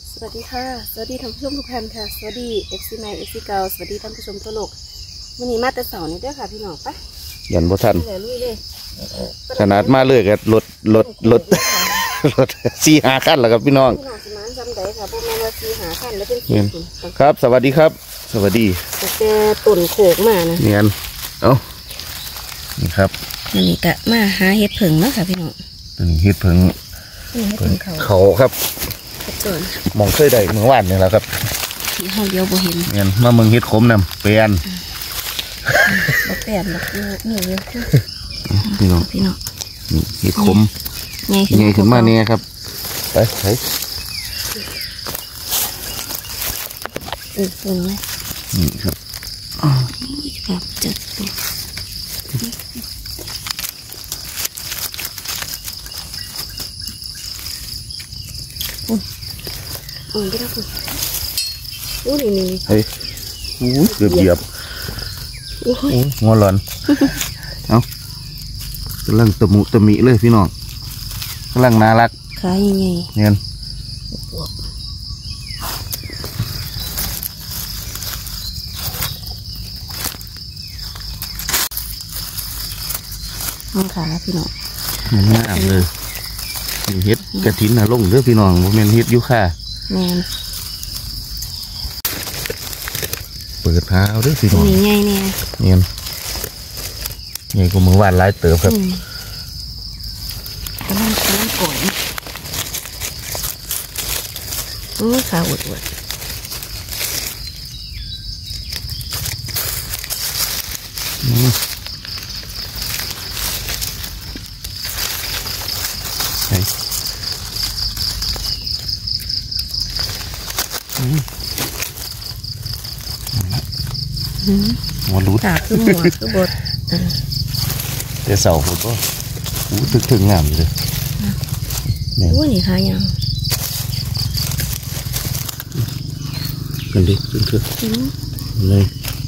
สวัสดีค่ะสวัสดีท่านผู้ชมทุกท่านค่ะสวัสดีFCใหม่ FC เก่าสวัสดีท่านผู้ชมทั่วโลกวันนี้มาแต่เสาร์นี่ด้วยค่ะพี่น้องปะยันบ่ทันขนาดมาเลยกับรถ4-5 คันแล้วครับพี่น้องครับสวัสดีครับสวัสดีแต่ต้นโขกมานะเนียนเอานี่ครับนี่กะมาหาเห็ดผึ่งแล้วค่ะพี่น้องเห็ดผึ่งเขาครับมองเคยได้เมื่อวานนี่แหละครับที่ห้องเดียวบ่เห็นเนียนมาเมืองเห็ดขมนำเปลี่ยนบ่เปลี่ยนหรอกนี่เยอะพี่น้องนี่เห็ดขมไงขึ้นมาเนี่ยครับไปฝุ่นไหมนี่ครับนี่ครับจัดตัวไม่ได้คุณนี่เฮ้ยเกือบเหยียบงัวหลอนเอากำลังตะมุตะมิเลยพี่น้องกำลังน่ารักขาใหญ่เนี่ยน้องขาพี่น้องมันงามเลยเฮ็ดกระถินนะลงเด้อพี่น้องว่าแม่นเฮ็ดอยู่ค่ะแม่นเปิดเท้าเด้อพี่น้องนี่ไงเนี่ยไงกูมือวานหลายเติบครับกำลังก่อนขาอวดหัวรูดคือหัวคือบดแต่เสาผมก็ถึงงามเลยนี่ค่ะยังกันดิขึ้นเลย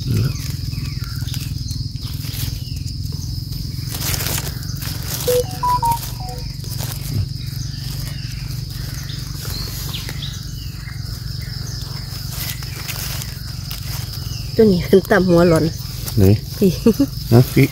ตัวนี้ขึ้นต่ำหัวหล่นนี่นะพี่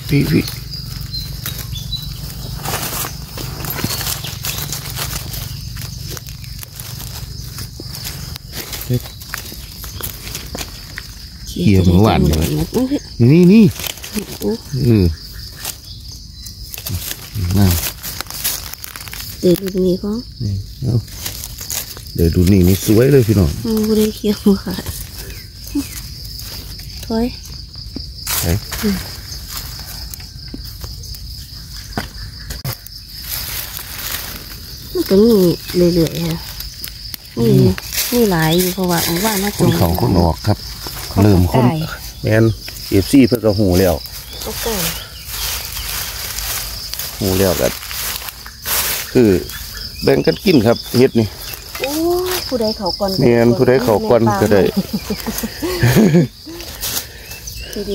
เขี่ยเหมือนหวานเลยนี่น่าเดี๋ยวดูนี่ก็เดี๋ยวดูนี่สวยเลยพี่น้องไม่ได้เขี่ยหัวขาดถอยมันก็มีเรื่อยๆค่ะนี่หลายอยู่เพราะว่าว่าน่าจะคนออกครับเริ่มคนแมนFCเพื่อก็หูแล้วหูแล้วกันคือแบ่งกันกินครับเฮ็ดนี่ผู้ใดเขาก่อนแมนผู้ใดเขาก่อนก็ได้ดี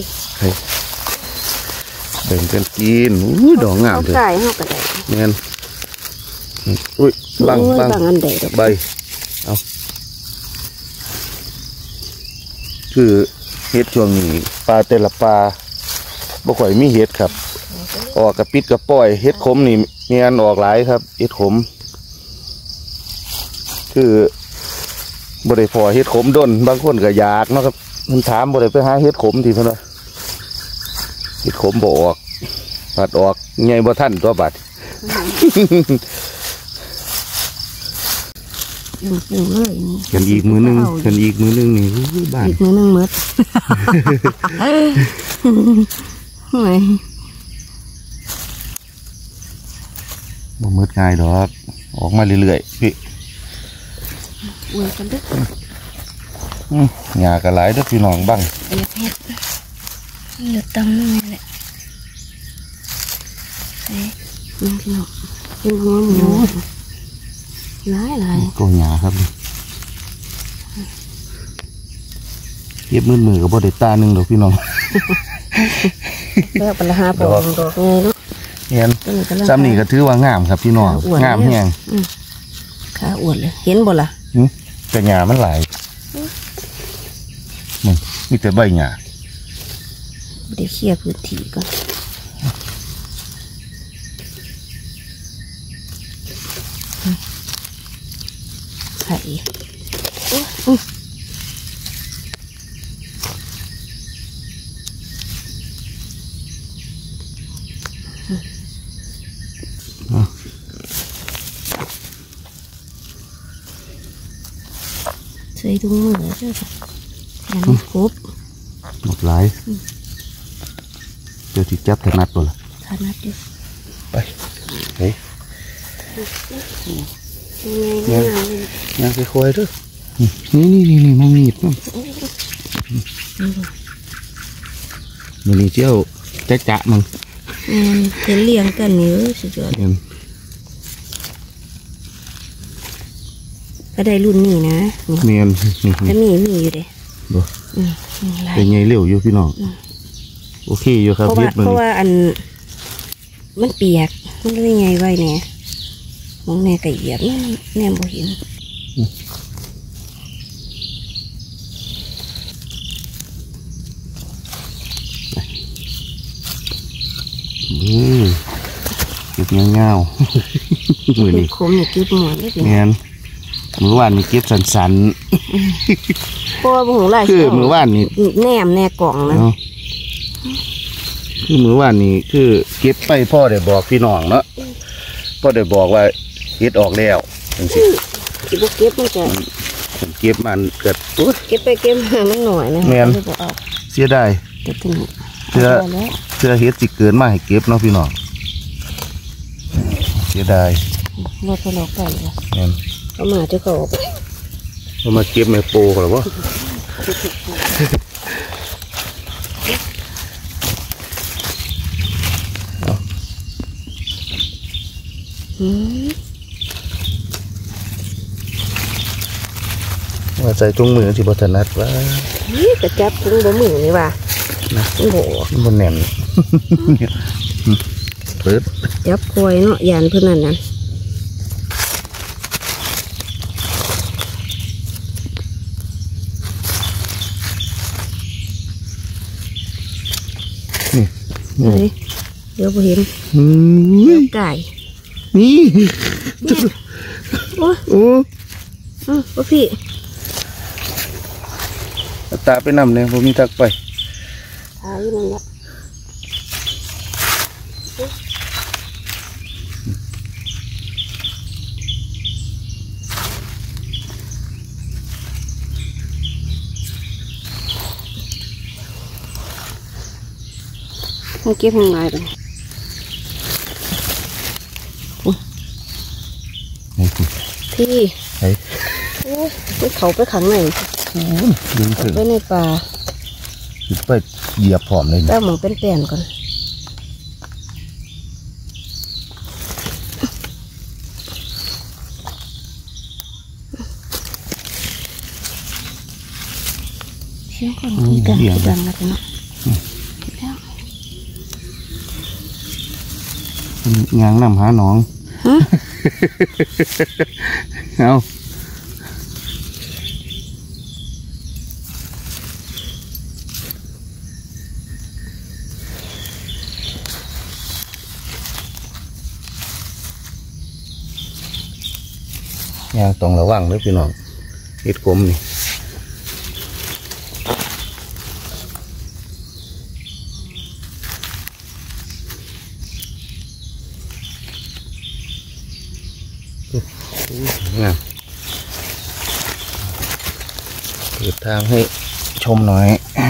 แบ่งกันกินดอกงามเลยแมนบังใบเอาคือเห็ดช่วงนี้ปลาแต่ละปลาบ่ค่อยมีเห็ดครับออกกระปิดกระป้อยเห็ดขมนี่มีอันออกหลายครับเห็ดขมคือบ่ได้พอเห็ดขมด้นบางคนก็อยากนะครับมันถามบ่ได้ไปหาเห็ดขมทีเพิ่นว่าเห็ดขมบ่ออกบัดออกไงบ่ทันตัวบัดกันอีกมือนึงนี่บ้านอีกมือนึงมืดบ่มืดง่ายดอกออกมาเรื่อยๆพี่อวยกันด้วยหญ้ากระไรเด้อพี่น้องบ้างเหลือตำนั่นแหละพี่น้องเป็นหัวหมูหลายก็หญ้าครับเก็บมือกับบ่ได้ตาหนึ่งดอกพี่น้องแล้วปัญหาปองดอกไงเนาะเห็นซ้ำนี่ก็ถือว่างามครับพี่น้องงามแห้งขาอวดเลยเห็นบ่ล่ะแต่หญ้ามันหลายมันมีแต่ใบหญ้าเดี๋ยวเคลียร์พื้นที่ก่อนไข่ใส่ถุงมือแล้วจ้ะอย่ามันครบหมดหลายเดี๋ยวที่จับถนัดบ่ล่ะถนัดอยู่ไปเฮ้ยยังไงยังค่อยๆเด้อนี่มองมีดมันนี่เจ้าจะมึงเห็นเลี้ยงกันนี่สุดยอดก็ได้รุ่นนี้นะเมียนแต่มีอยู่เด้บ่เป็นไงเร็วอยู่พี่น้องโอเคอยู่ครับเพราะว่าอันมันเปียกมันได้ไงไว้เนี่ยมองแน่ไก่เหยียบแน่บ่เห็นเก็บเงาๆมือนี่คมเนี่ยเก็บหมดเลยเมียนมือว่านนี่เก็บสันเพราะว่าหูลายคือมือว่านนี่แน่กล่องนะคือมือว่านนี่คือเก็บไปพ่อได้บอกพี่น้องเนาะพ่อได้บอกว่าเก็บออกแล้วจังซี่เก็บมันจะเก็บมันเกิดเก็บไปเก็บมามันหน่อยนะเมียนเสียดายเสื้อเฮ็ดสิเกินมาให้เก็บเนาะพี่น้องเสียดายรถพลอกไปเลยเอามาจะเขาเอามาเก็บไม่โปหรอวะว่าใส่ตรงมือที่บัตนัดว่านี่กระจับตรงบนมือนี่ว่าโอ้โหบนแหนมเปิดจับคอยเนาะยานเพื่อนนั่นนี่เดี๋ยวพอเห็นไก่นี่โอ้พี่ตาไปนำเนี่ยผมมีทักไปตาอยู่นั่นแหละมันเก็บยังไงไปพี่ไปเขาไปขังไหนไปในป่าไปเหยียบผอมเลยแล้วหมองเป็นแป้นก่อนเชี่ยก่อนคุยกันดังนะพี่น้องงางนำหาหนองเอายางต้องระวังด้วยพี่น้องเห็ดกลมนี่เปิดทางให้ชมหน่อย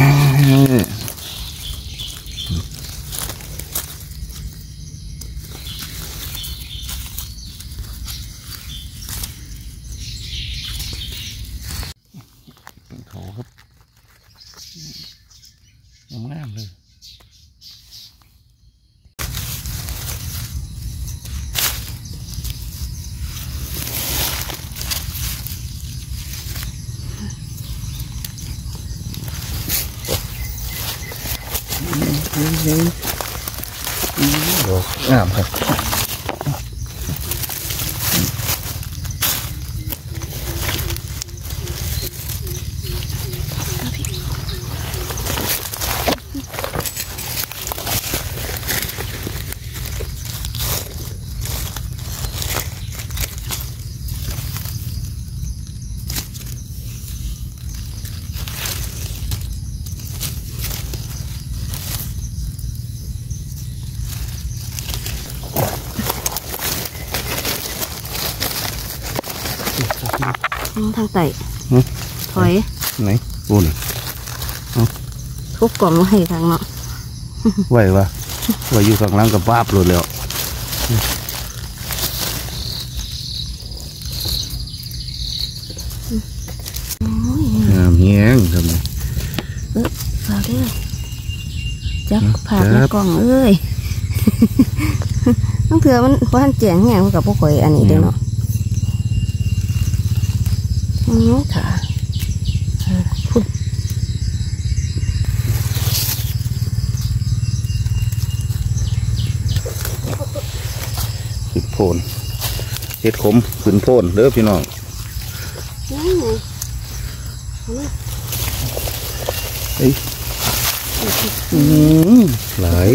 เขาครับงามเลย ดอกงามครับทางไต่ถอยไหนปุ่นทุบกล่องไว้ให้ทางเนาะไหววะไหวอยู่ข้างหลังกับบ้าบเลยแล้วเฮียงทำไมฝากด้วยจับผ่าในกล่องเอ้ยต้องเถื่อมันเพราะท่านแจงแห้งกับพวกข่อยอันนี้เด้เนาะค่ะพุ่นขึ้นโพนเฮ็ดขมขึ้นโพนเด้อพี่น้องเฮ้ยหลาย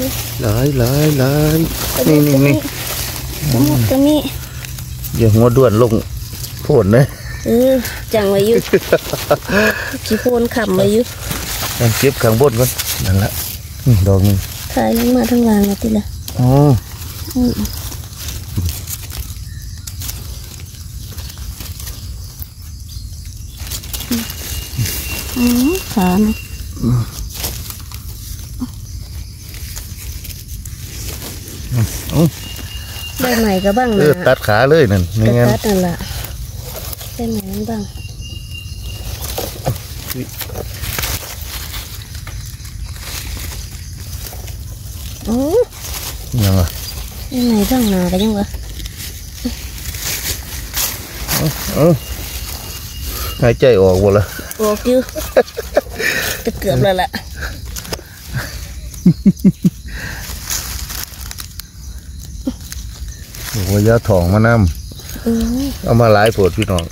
นี่ตรงนี้อย่าหัวด้วนลงโพนนะจังไว้อยู่จีโพนขำไว้อยู่ยังเก็บข้างบนก่อนนั่นละดอกนึงถ่ายลงมาทั้งวางมาทีละอ๋อขาได้ใหม่ก็บ้างนะตัดขาเลยนั่นตัดนั่นแหละได้ใหม่นั่นบ้างยังไงได้ใหม่บ้างนะก็ยังวะหายใจออกหมดละออกอยู่จะเกือบแล้วล่ะโอ้ยยาทองมานำเอามาหลายโผดพี่น้อง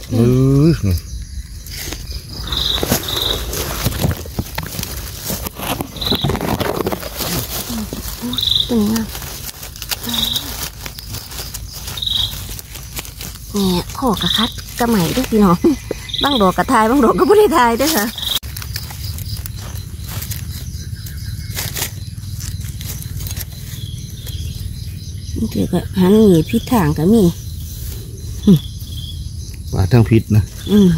ตึงมากเนี่ยพ่อกระคัดกระไหมด้วยพี่น้องบางดอกกระทายบางดอกก็ไม่ได้ทายด้วยค่ะนี่คือก็หันหนีพิษทางก็มีปลาทั้งพิษนะ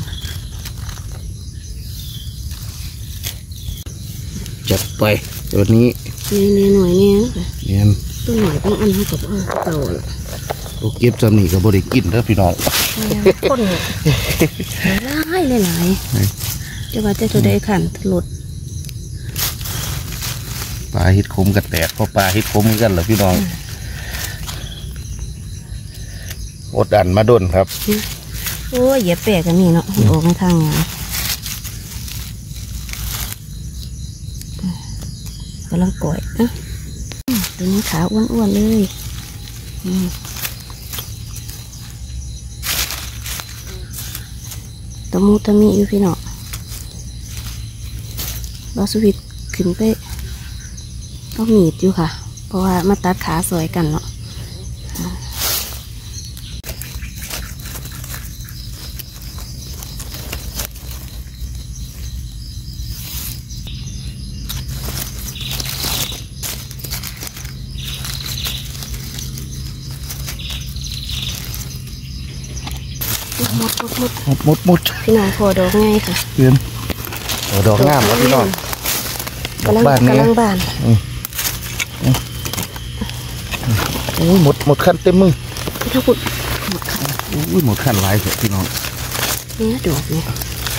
จัดไปตัวนี้เนี่ยหน่อยเนี่ยเนี่ยตัวหน่อยต้องอันให้กับเต่าโอเก็บจำนี่กับบริกินแล้วพี่น้องคนหลายจะว่าจะได้ขันถลดปลาฮิตคมกระแตกเพราะปลาฮิตคมกันเหรอพี่น้องอดดันมาดนครับโอ้ยอย่าแปลกกันนี่เนาะออกในทางงานกำลังก่อยตัวนี้ขาอ้วนๆเลยตะมูตะมีอยู่พี่เนาะเราสวิตขึ้นไปต้องหนีบอยู่ค่ะเพราะว่ามาตัดขาสวยกันเนาะหมดพี่น้องพอดอกง่ายค่ะเพื่อนดอกงามแล้วพี่น้องกำลังบานหมดขั้นเต็มมือถ้าพูดหมดขั้นหลายเลยพี่น้องเนี่ยดอกเนี่ย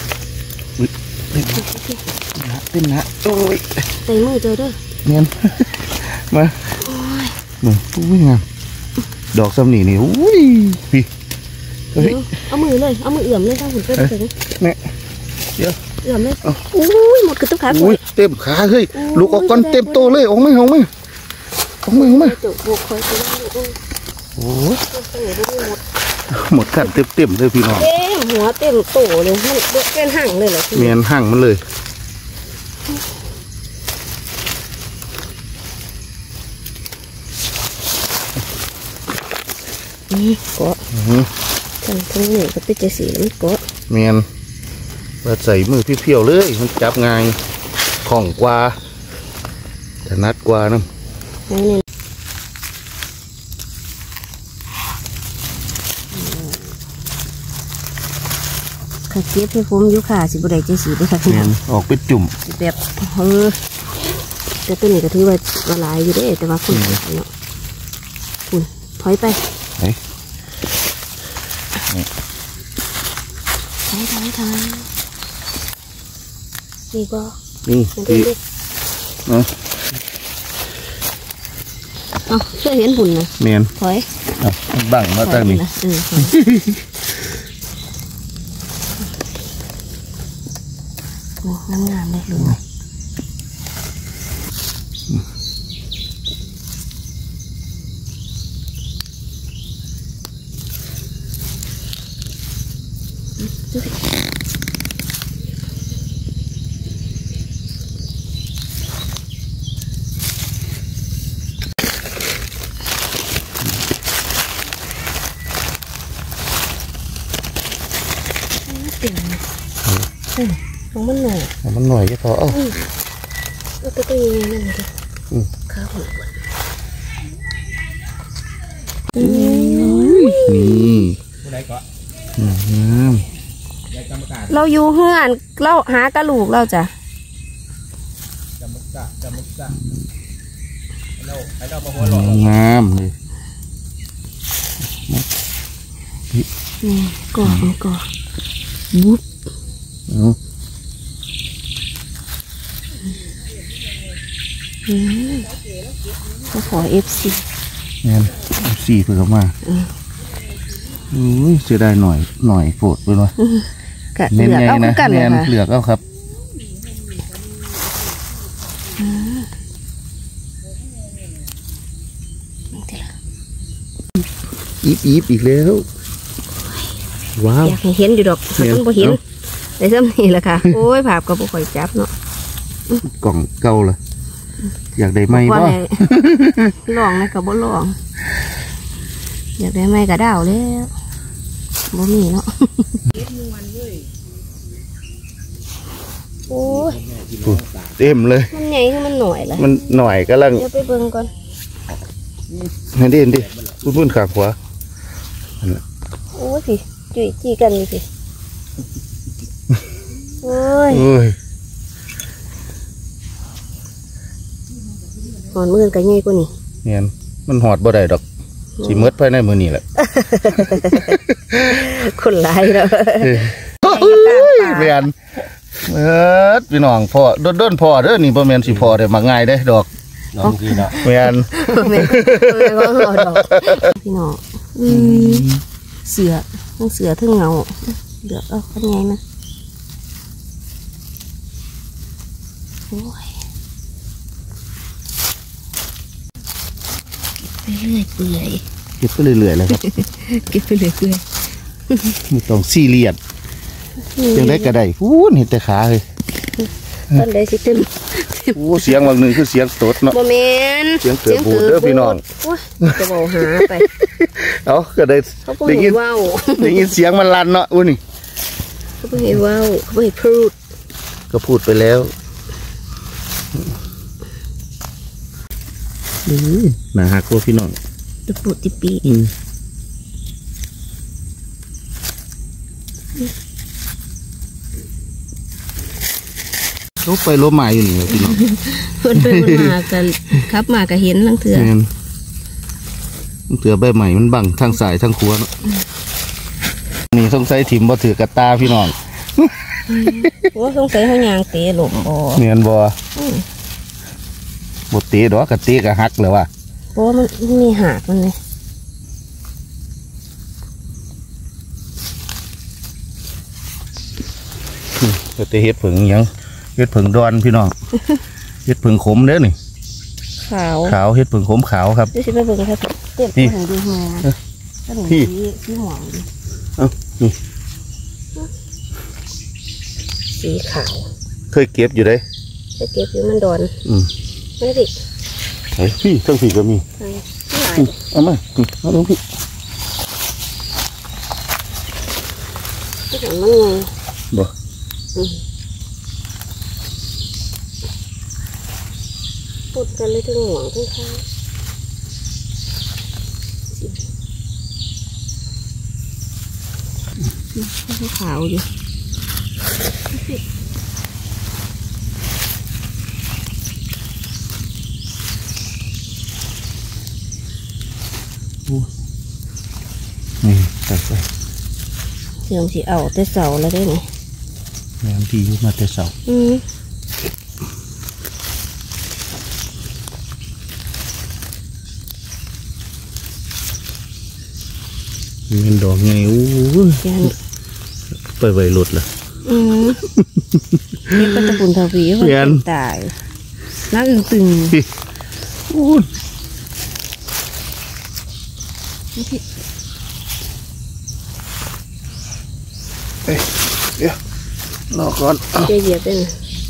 เต็มนะโอ้ยใส่มือเจอด้วยเนียนมาอุ้ยงามดอกซ้ำนี่อุ้ยพี่เอามือเลยเอามือเอื่อมเลยถ้าหุ่นเป็นถึงเนี่ยเดี๋ยวเอื่อมเลยอุ้ยหมดกระตุ้นขาอุ้ยเต็มขาเฮ้ยลูกออกก่อนเต็มโตเลยออกไม่จุกบุกคอยไปโอ้หมดขันเต็มเลยพี่น้องหัวเต็มโตเลยมันเป็นห่างเลยเหรอเมียนห่างมันเลยเกาะทั้งหนึ่งก็เป็นใจสีแล้วมันเกาะเมียนมาใส่มือเพี้ยวเลยมันจับง่ายคล่องกว่าถนัดกว่านะค่ะเก็บให้ผมอยู่ค่ะสิบได้จะสีได้ค่ะพี่น้องออกไปจุ่มสิแบบแต่ตัวนี้ก็ถือว่าหลายอยู่เด้แต่ว่าคุณเนาะคุณถอยไปถอยนี่ก็นี่เคยเห็นหุ่นนะเมียนถอยบังมาตั้งนี่งามเลยลุงมันหน่อยก็พอตัวยังไงนั่นเลยข้าวหัวนี่เราอยู่เฮือนเราหากระลูกเราจ้ะงามเลยนี่ก่อบุ๊บก็ขอ FC เนี่ย FC เพิ่งเข้ามาเสียดายหน่อยโปรดไปหน่อยเนื้อเอากันเลยค่ะเหลือกเอาครับอีฟอีกแล้วว้าวอยากให้เห็นอยู่ดอกเขาต้องบ่เห็นได้ซ้ำนี่แหละค่ะโอ้ยภาพก็บ่ค่อยจับเนาะกล่องเก่าเลยอยากได้ไหมบ่ลองนะกับบ่ลองอยากได้ไหมกระดาวแล้วบ่มีเนาะโอ้ยเต็มเลยมันใหญ่คือมันหน่อยละมันหน่อยก็ลังเดี๋ยวไปเบิ่งก่อนนี่ดิพุ่นขาขวาโอ้ยสิจุ๋ยจี้กันนี่สิโอ้ยหอนมือกันใหญ่กว่านี่เนี่ยมันหอดบ่ได้ดอกสิมืดภายในมือนี่แหละคนร้ายแล้วเรียนพี่น้องพ่อด้นพ่อเด้อนี่บ่แม่นสิพ่อได้มาง่ายได้ดอกน้องพี่เนาะเรียนพี่น้องเสือทั้งเสือทั้งเงาเดือดเอาเป็นไงนะโอ้ยไปเรื่อยเปื่อยเก็บไปเรื่อยๆเลยครับเก็บไปเรื่อยเปื่อยไม่ต้องซีเรียสยังได้กระไดเห็นแต่ขาเลยตอนใดสิเต็มเสียงบางหนึ่งคือเสียงตดเนาะโมเมนเสียงเตือบูดเด้อพี่น้องจะบอกหาไปเอาก็ได้ได้ยินได้ยินเสียงมันลั่นเนาะนี่เขาไม่ให้ว้าวเขาไม่ให้พูดก็พูดไปแล้วหนาหักตัวพี่น้องตะปูติปีลบไปลบมาอยู่นี่พี่น้องเพื่อนไปมากันครับมาก็เห็นทั้งเถื่อเถื่อใบใหม่มันบังทางสายทางขวานี่สงสัยถิ่มบ่ถือกระตาพี่น้องโอ้สงสัยเขายางเตะหลบบ่เนียนบ่บ่เตะดอกกระเตะกระหักเลยว่ะเพราะมันมีหักมันเลยก็จะเฮ็ดผึ่งยังเฮ็ดผึ่งดอนพี่น้องเฮ็ดผึ่งขมเด้อนี่ขาวเฮ็ดผึ่งขมขาวครับดูสิไปเบิ่งครับเต็มไปหงดูหัวพี่หวงนี่สีขาวเคยเก็บอยู่ได้เคยเก็บอยู่มันดอนไม่ดิไอ้พี่เครื่องผีก็มีเอามาเอาลงพี่ที่เห็นมันไงบ่พูดกันเลยถึงหวงทั้งข้างขาวอยู่นี่ใส่เสียงสิเอาแต่เสาแล้วได้ไหมแม่ที่ยุบมาแต่เสามันดอกไงอู้ไปไวหลุดละนี่ก็จะปุ่นทวีคนตายน้าอึ่งตึงอู้เดี๋ยวรอก่อนเหยียบเป็น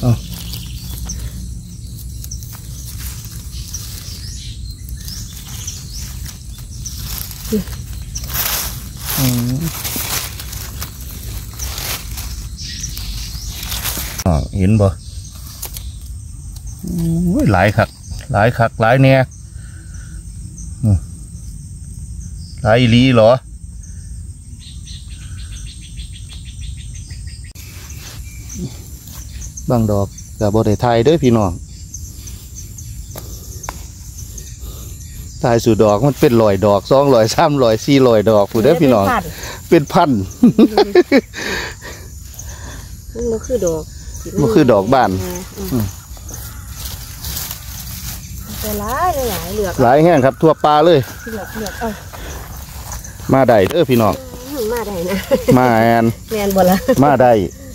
เห็นบ่หลายคักหลายคักหลายเนี่ยหลายอีหลีเหรอบางดอกกับบริไทยด้วยพี่น้องทายสู่ดอกมันเป็น100 ดอก200 300 400 ดอกผู้เด้อพี่น้องเป็นพันมันคือดอกมันคือดอกบ้านหลายเหลือกหลายแห้งครับทั่วปลาเลยเหลือกมาได้เด้อพี่น้องมาได้นะมาแอนแมนบ่ละมาได้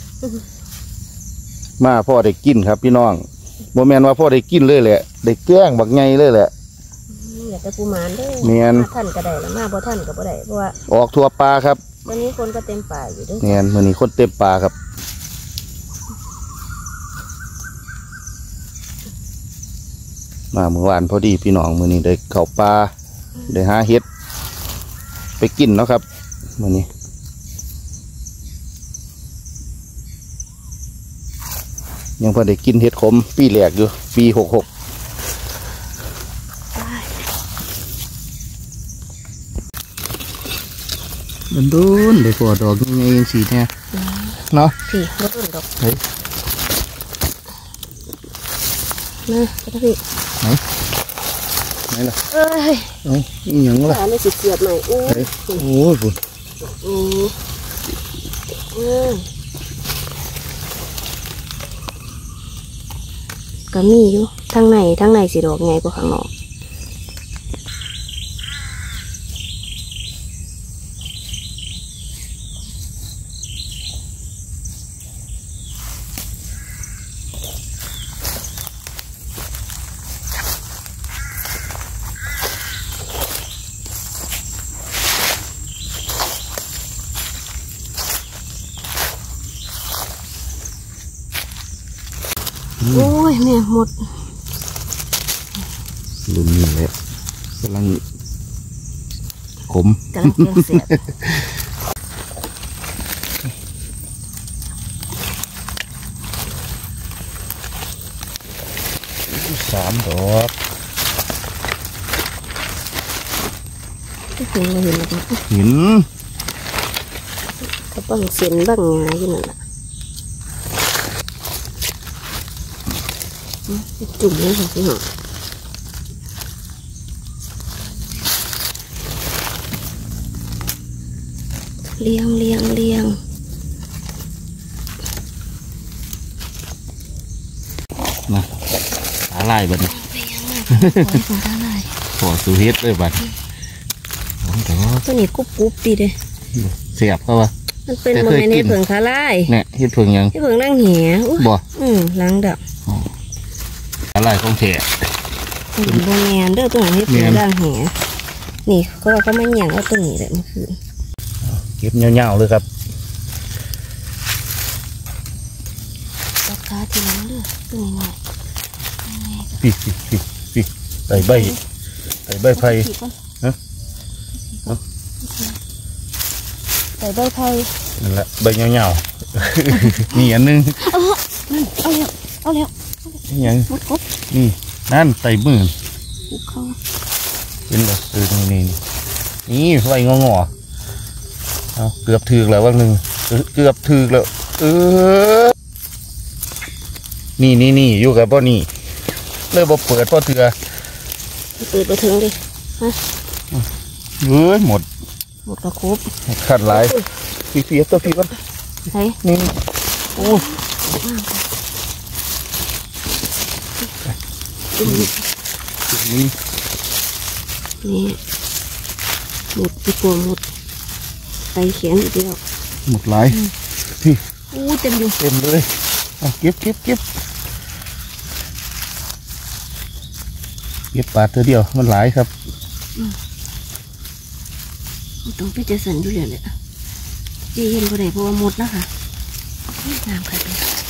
มาพ่อได้กินครับพี่น้องโมแมนว่าพ่อได้กินเลยแหละได้แกล้งบักไงเลยแหละอยากจะปูมานด้วยเนียนท่านก็ได้แล้วมาบ่ท่านก็บ่ได้เพราะว่าออกทั่วปลาครับวันนี้คนก็เต็มป่าอยู่ด้วยเนียนวันนี้คนเต็มปลาครับมาเมื่อวานพอดีพี่น้องมื้อนี้ได้เข้าปลาได้หาเห็ดไปกินเนาะครับมื้อนี้ยังพอได้กินเห็ดขมปีแรกอยู่ปี66โดนได้พอดอกยังไงยังสีเนี่ยเนาะพี่โดนดอกเฮ้ยนะพี่ไหนล่ะเอ้ยยังล่ะไม่สิเสียบใหม่โอ้ยบุญก็มีอยู่ทั้งในสีดอกไงกว่าข้างนอกโอ้ยแม่หมดรุ่นนี้เลยกำลังขมกำลังเสียบ 3 ดอกเห็นไหมเห็นเขาบังเส้นบังงาอยู่นั่นแหละจุ่มเลยค่ะพี่หอเลี้ยงมาหาลายบัดนี้ขอสูเฮ็ดเลยบัดตัวนี้กุ๊บตีเลยเสียบเข้ามามันเป็นโมเมนต์เห็ดเผิงขาลายเนี่ยเห็ดเผิงยังเห็ดเผิงนั่งเหี่ยบ่ล้างดับอะไรของแท้โมเมนต์เด้อตัวนี้เห็ดเผิงนั่งเหี่ยนี่เขาไม่เหยียงเอาตัวนี้เลยเมื่อคืนเก็บเงาๆเลยครับราคาที่ล้างเด้อตัวนี้หน่อยพี่ใส่ใบไผ่ฮะใส่ใบไผ่นั่นแหละใบเงาๆนี่อันนึงเอาแล้วยังนี่นั่นใส่มือเข้าเป็นแบบนี่ใบงอเกือบถือแล้ววันหนึ่งเกือบถือแล้วนี่อยู่กับบ่นี่เลยบ่เปิดบ่เถื่อเปิดไปถึงดิฮะเอ้ยหมดหมดกระครบขัดหลายพี่ตัวพี่ก่อนใช่นี่โอ้ นี่นี่หมดที่กลัวหมดไปเขียนอีกแล้วหมดหลายพี่อู้เต็มอยู่เต็มเลยเอาเก็บปาดเธอเดียวมันหลายครับต้องไปเจอสันอยู่เลยเนี่ยเย็นก็ได้เพราะว่าหมดแล้วค่ะน้ำค่ะ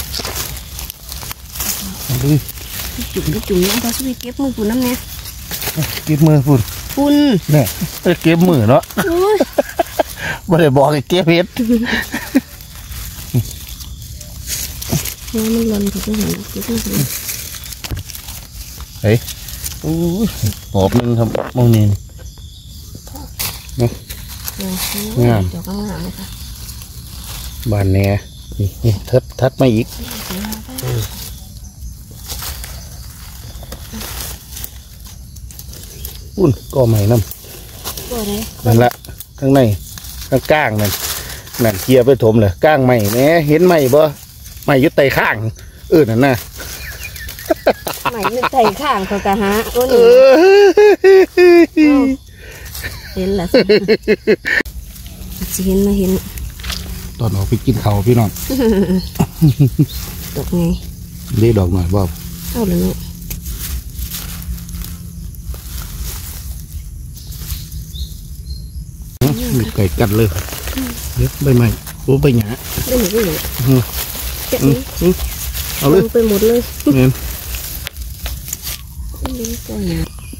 เอาเลยจุ่มยังพอสวีเก็บมือปุ่นน้ำเนี่ยเก็บมือฝุ่นปุ่นเนี่ยเก็บมือเนาะโอ้ยไม่ได้บอกให้เก็บเห็ดมันร้อนถูกไหมเก็บมือเฮ้ยโอ้ยหอบหนึงครับมองนี่นะงามดอกงามเลยค่ะบานแหน่นี่ทัดมาอีกอุ่นก็ใหม่น้ำก็ได้นั่นละข้างในข้างก้างนั่นเกียร์ไปถมเลยก้างใหม่แหน่เห็นไหมบ่ไหมยุดไตข้างนั่นน่ะใหม่ไม่ใส่ข้างเขากะฮะโอ้เอนี่อเห็นละสิเห็นมาเห็นตอนออกไปกินเขาวพี่น้องดอกไงได้ดอกหน่อยบ่เอาเลยเนี่ยมีไก่กัดเลยเดี๋ยวใบไม้โอ้ใบหยาได้หมดเลยเก็บนี้เอาเลยไปหมดเลยเนี่ยนี่ก็เนี่ย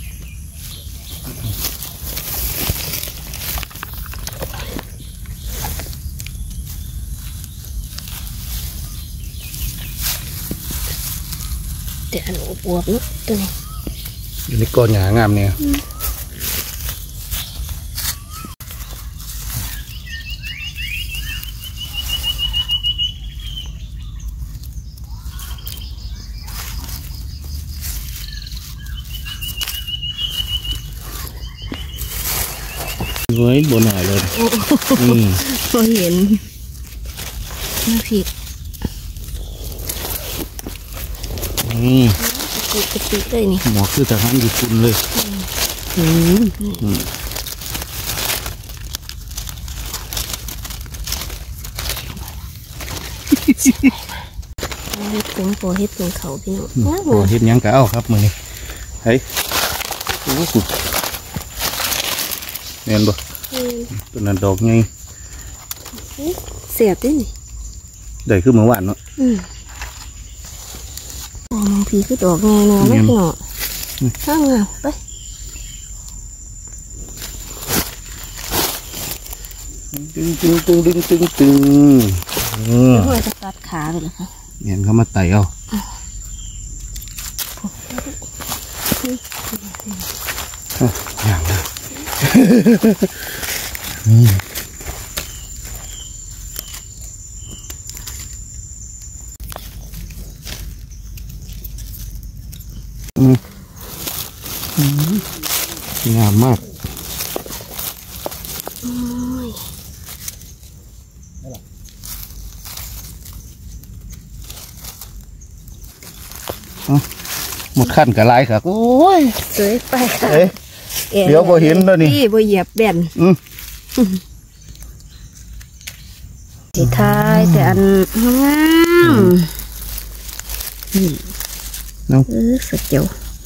แต่อันอวบๆเนาะตัวนี้อยู่ในก้อนหยางามเนี่ยเฮ้ยบนหน่อยเลยนี่พอเห็นน้ำพริกนี่กะปิเลยนี่หมอคือทหารญี่ปุ่นเลยเฮ็ดผงพอเฮ็ดผงเขาพี่น้องโอ้เห็ดหยังกะเอาครับมือนี้เฮ้ยโอ้สุดเห็นบ่ตัวนั้นดอกไงเสียบด้วยนี่ได้คือเมื่อวานเนาะโอ้บางทีก็ดอกไงเนาะไม่พี่น้องข้างงามไปตึงหัวจะตัดขาเลยนะคะเห็นเขามาไต่เอาอย่างเลยงามมากหมดขั้นกับลายครับโอ้ยสวยไปค่ะเดี๋ยวบ่เห็นแล้วนี่บ่เหยียบแบนสีท้ายแต่อันงามนี่สเจียว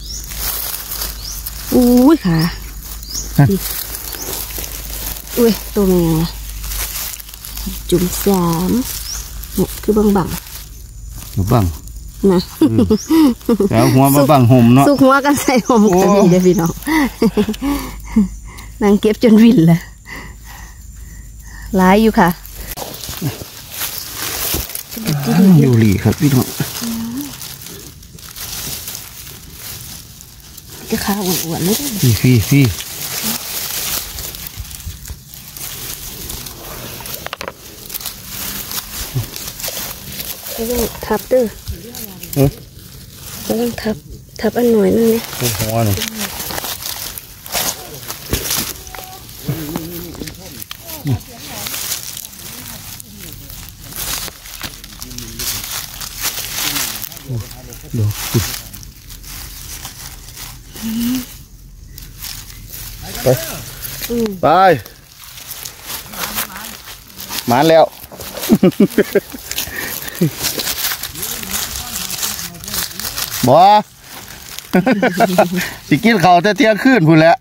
อุ้ยค่ะอุ้ยตัวแมวจุ่มสามเนี่ยคือบังบังบังนะแล้วหัวมาบังห่มเนาะสุกหัวกันใส่ห่มกันนี่เด้อพี่น้องนางเก็บจนวิ่นเลยร้ายอยู่ค่ะอยู่หลีครับพี่น้องจะขาอ้วนๆเลยพี่ไม่ต้องทับเด้อกำลังทับอันหน่อยนึงเนี่ยหัวนี่ไปมาแล้วบ่สิกินข้าวแต่เที่ยงคืนพุ่นแหละ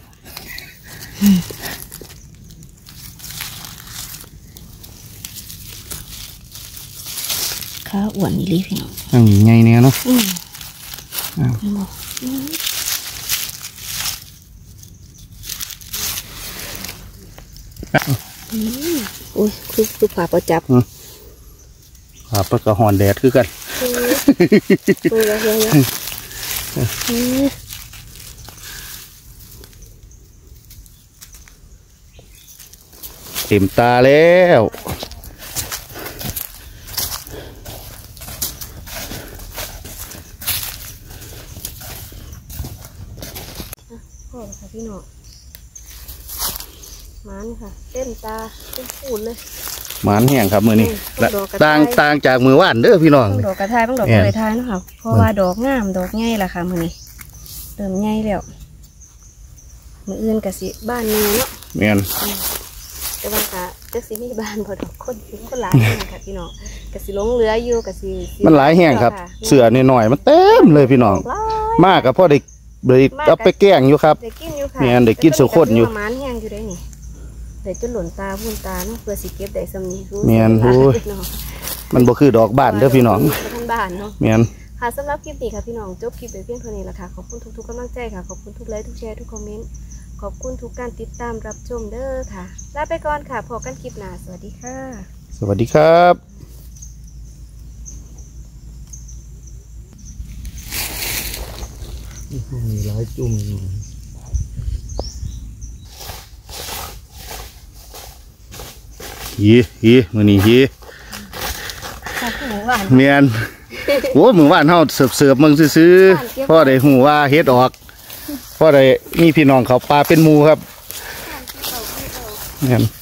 ข้าวอ้วนนี่เลยพี่น้องยังไงเนี่ยเนาะอุ้ยคือผ่าประจับครับเปิดกระหอนแดดคือกันเต็มตาแล้วพ่อค่ะพี่น้องมันค่ะเต้นตาเต้นปูนเลยหมานแห้งครับมือนี้ต่างจากมือว่านเด้อพี่น้องดอกกระทายต้องดอกกระทายนะคะเพราะว่าดอกงามดอกใหญ่ละค่ะมือนี้เติมใหญ่แล้วมืออื่นกะสิบ้านนี้เนาะเมียนแต่ว่าจะสิมีบ้านพอดอกคนหลายค่ะพี่น้องกะสิลงเรืออยู่กะสิมันหลายแห้งครับเสือหน่อยมันเต็มเลยพี่น้องมากกับพ่อเด็กเลยเอาไปแกงอยู่ครับเมียนเด็กกินสุขคนอยู่มันแห้งอยู่ได้นี่เดี๋ยวจะหล่นตาพุ่นตาเนาะเพื่อสิเก็บได้สำนีรู้เมียนพูดมันบ่คือดอกบานเด้อพี่น้องบ้านเนาะเมียนค่ะสำหรับคลิปนี้ค่ะพี่น้องจบคลิปไปเพียงเท่านี้ละค่ะขอบคุณทุกกำลังใจค่ะขอบคุณทุกไลค์ทุกแชร์ทุกคอมเมนต์ขอบคุณทุกการติดตามรับชมเด้อค่ะลาไปก่อนค่ะพบกันคลิปหน้าสวัสดีค่ะสวัสดีครับมีหลายจุ่มฮีมือนี้ฮีเมียนโอ้มือว่านเฮาเสิร์ฟมึงซื้อพ่อได้หูว่าเฮ็ดออกพ่อได้มีพี่น้องเขาปลาเป็นมูครับเมียน